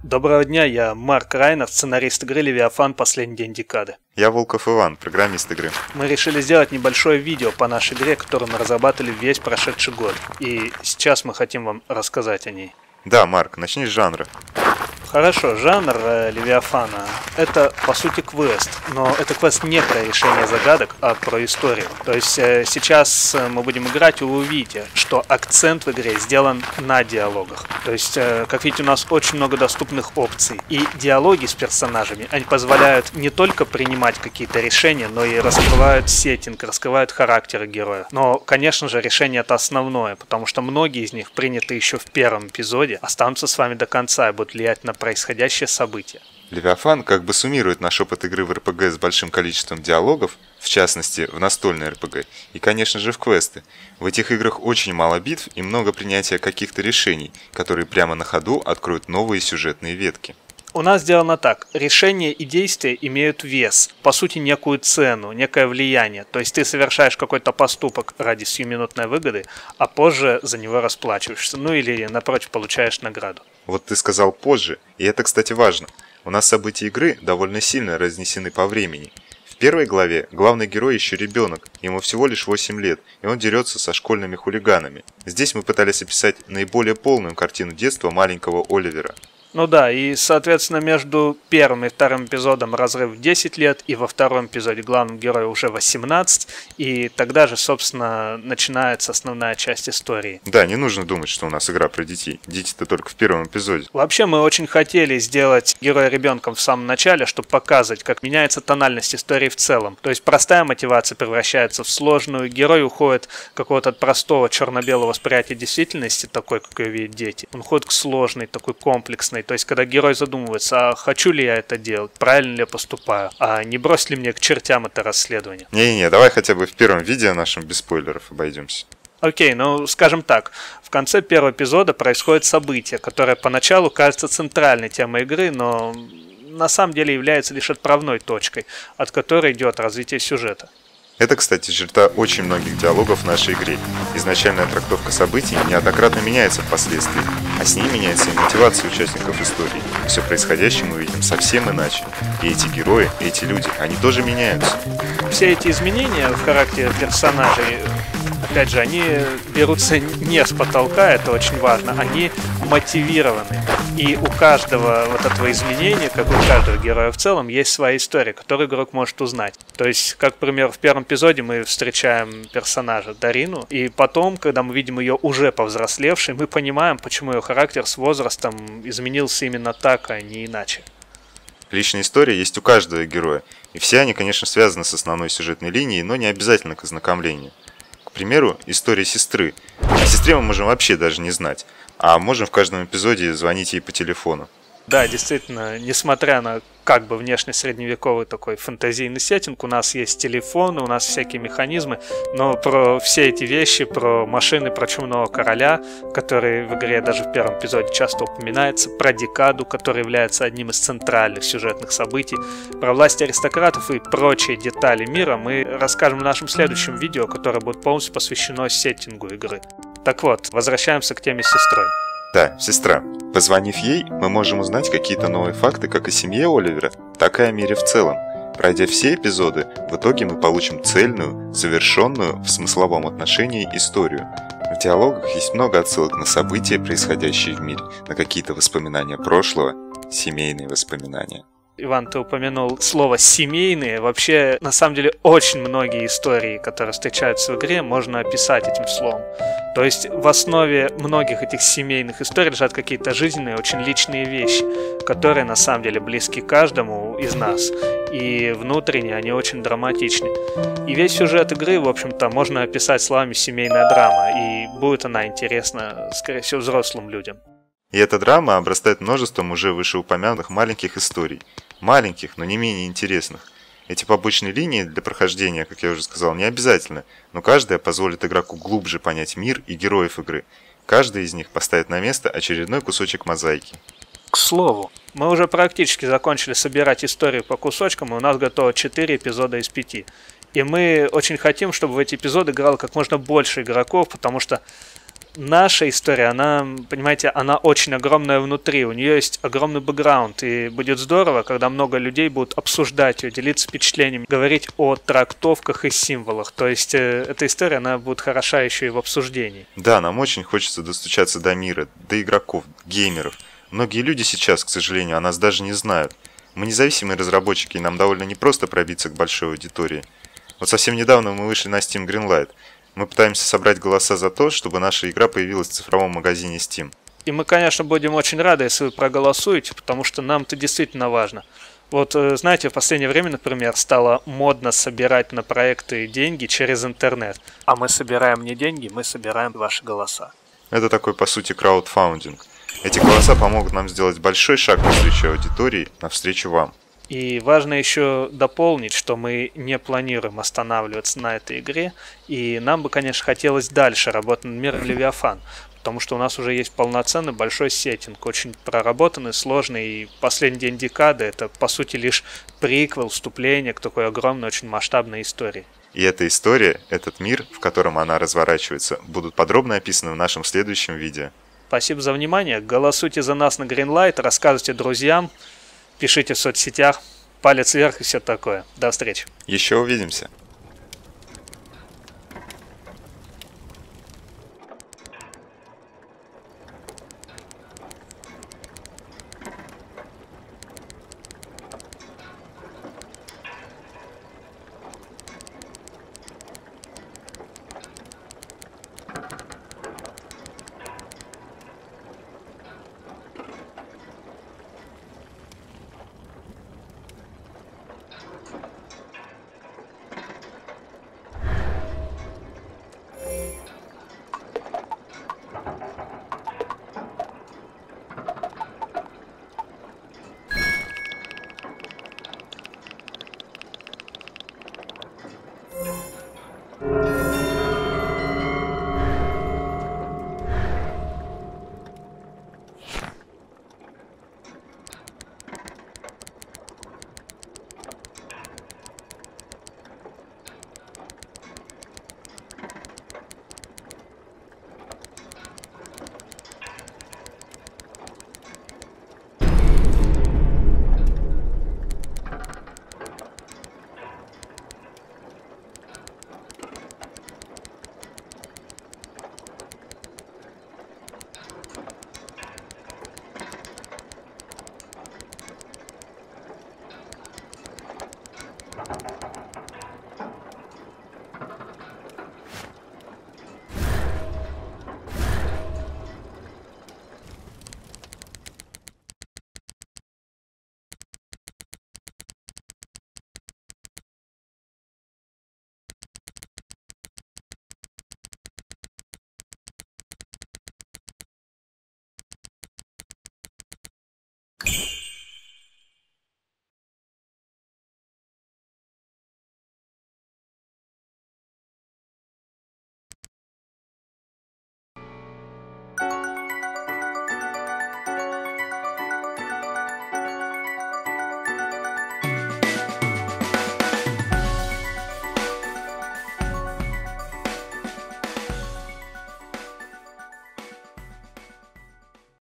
Доброго дня, я Марк Райнер, сценарист игры «Левиафан. Последний день декады». Я Волков Иван, программист игры. Мы решили сделать небольшое видео по нашей игре, которую мы разрабатывали весь прошедший год. И сейчас мы хотим вам рассказать о ней. Да, Марк, начни с жанра. Хорошо, жанр Левиафана — это, по сути, квест, но это квест не про решение загадок, а про историю. То есть сейчас мы будем играть, и вы увидите, что акцент в игре сделан на диалогах. То есть, как видите, у нас очень много доступных опций. И диалоги с персонажами, они позволяют не только принимать какие-то решения, но и раскрывают сеттинг, раскрывают характеры героя. Но, конечно же, решение — это основное, потому что многие из них приняты еще в первом эпизоде, останутся с вами до конца и будут влиять на происходящее событие. Левиафан как бы суммирует наш опыт игры в РПГ с большим количеством диалогов, в частности, в настольной РПГ, и, конечно же, в квесты. В этих играх очень мало битв и много принятия каких-то решений, которые прямо на ходу откроют новые сюжетные ветки. У нас сделано так. Решения и действия имеют вес, по сути, некую цену, некое влияние. То есть ты совершаешь какой-то поступок ради сиюминутной выгоды, а позже за него расплачиваешься. Ну или, напротив, получаешь награду. Вот ты сказал «позже», и это, кстати, важно. У нас события игры довольно сильно разнесены по времени. В первой главе главный герой еще ребенок, ему всего лишь 8 лет, и он дерется со школьными хулиганами. Здесь мы пытались описать наиболее полную картину детства маленького Оливера. Ну да, и, соответственно, между первым и вторым эпизодом разрыв в 10 лет, и во втором эпизоде главному герою уже 18, и тогда же, собственно, начинается основная часть истории. Да, не нужно думать, что у нас игра про детей. Дети-то только в первом эпизоде. Вообще, мы очень хотели сделать героя ребенком в самом начале, чтобы показать, как меняется тональность истории в целом. То есть простая мотивация превращается в сложную, герой уходит какого-то от простого черно-белого восприятия действительности, такой, как ее видят дети. Он уходит к сложной, такой комплексной. То есть, когда герой задумывается, а хочу ли я это делать, правильно ли я поступаю, а не брось ли мне к чертям это расследование. Не-не, давай хотя бы в первом видео нашем без спойлеров обойдемся. Окей, ну скажем так, в конце первого эпизода происходит событие, которое поначалу кажется центральной темой игры, но на самом деле является лишь отправной точкой, от которой идет развитие сюжета. Это, кстати, черта очень многих диалогов в нашей игре. Изначальная трактовка событий неоднократно меняется впоследствии, а с ней меняется и мотивация участников истории. Все происходящее мы видим совсем иначе. И эти герои, эти люди, они тоже меняются. Все эти изменения в характере персонажей, опять же, они берутся не с потолка, это очень важно, они мотивированы. И у каждого вот этого изменения, как у каждого героя в целом, есть своя история, которую игрок может узнать. То есть, как, к примеру, в первом эпизоде мы встречаем персонажа Дарину, и потом, когда мы видим ее уже повзрослевшей, мы понимаем, почему ее характер с возрастом изменился именно так, а не иначе. Личная история есть у каждого героя, и все они, конечно, связаны с основной сюжетной линией, но не обязательно к ознакомлению. К примеру, история сестры. О сестре мы можем вообще даже не знать, а можем в каждом эпизоде звонить ей по телефону. Да, действительно, несмотря на как бы внешне средневековый такой фэнтезийный сеттинг, у нас есть телефоны, у нас всякие механизмы, но про все эти вещи, про машины, про Чумного Короля, который в игре даже в первом эпизоде часто упоминается, про Декаду, который является одним из центральных сюжетных событий, про власть аристократов и прочие детали мира мы расскажем в нашем следующем видео, которое будет полностью посвящено сеттингу игры. Так вот, возвращаемся к теме с сестрой. Да, сестра. Позвонив ей, мы можем узнать какие-то новые факты как о семье Оливера, так и о мире в целом. Пройдя все эпизоды, в итоге мы получим цельную, завершенную в смысловом отношении историю. В диалогах есть много отсылок на события, происходящие в мире, на какие-то воспоминания прошлого, семейные воспоминания. Иван, ты упомянул слово «семейные». Вообще, на самом деле, очень многие истории, которые встречаются в игре, можно описать этим словом. То есть, в основе многих этих семейных историй лежат какие-то жизненные, очень личные вещи, которые, на самом деле, близки каждому из нас. И внутренне они очень драматичны. И весь сюжет игры, в общем-то, можно описать словами «семейная драма». И будет она интересна, скорее всего, взрослым людям. И эта драма обрастает множеством уже вышеупомянутых маленьких историй. Маленьких, но не менее интересных. Эти побочные линии для прохождения, как я уже сказал, не обязательны, но каждая позволит игроку глубже понять мир и героев игры. Каждый из них поставит на место очередной кусочек мозаики. К слову, мы уже практически закончили собирать историю по кусочкам, и у нас готово 4 эпизода из 5. И мы очень хотим, чтобы в эти эпизоды играло как можно больше игроков, потому что Наша история, она, понимаете, она очень огромная внутри, у нее есть огромный бэкграунд, и будет здорово, когда много людей будут обсуждать ее, делиться впечатлениями, говорить о трактовках и символах. То есть эта история, она будет хороша еще и в обсуждении. Да, нам очень хочется достучаться до мира, до игроков, геймеров. Многие люди сейчас, к сожалению, о нас даже не знают. Мы независимые разработчики, и нам довольно непросто пробиться к большой аудитории. Вот совсем недавно мы вышли на Steam Greenlight. Мы пытаемся собрать голоса за то, чтобы наша игра появилась в цифровом магазине Steam. И мы, конечно, будем очень рады, если вы проголосуете, потому что нам это действительно важно. Вот, знаете, в последнее время, например, стало модно собирать на проекты деньги через интернет. А мы собираем не деньги, мы собираем ваши голоса. Это такой, по сути, краудфандинг. Эти голоса помогут нам сделать большой шаг навстречу аудитории, навстречу вам. И важно еще дополнить, что мы не планируем останавливаться на этой игре, и нам бы, конечно, хотелось дальше работать над миром Левиафан, потому что у нас уже есть полноценный большой сеттинг, очень проработанный, сложный, и последний день декады — это, по сути, лишь приквел, вступление к такой огромной, очень масштабной истории. И эта история, этот мир, в котором она разворачивается, будут подробно описаны в нашем следующем видео. Спасибо за внимание, голосуйте за нас на Greenlight, рассказывайте друзьям, пишите в соцсетях, палец вверх и все такое. До встречи. Еще увидимся.